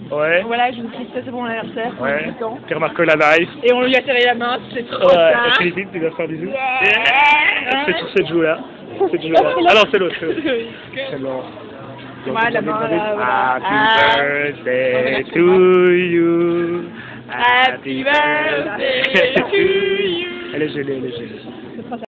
Ouais. Voilà, je vous souhaite très bon anniversaire. Ouais. 18 ans. Pierre Marco la nice. Et on lui a serré la main, c'est trop Ouais. ça. Philippe, tu dois faire un bisou. C'est sur cette joue-là. Cette joue-là. Ah non, c'est l'autre. C'est l'autre. Moi, la main, là, voilà. Happy birthday to you. Happy birthday to you. Elle est gelée, elle est gelée.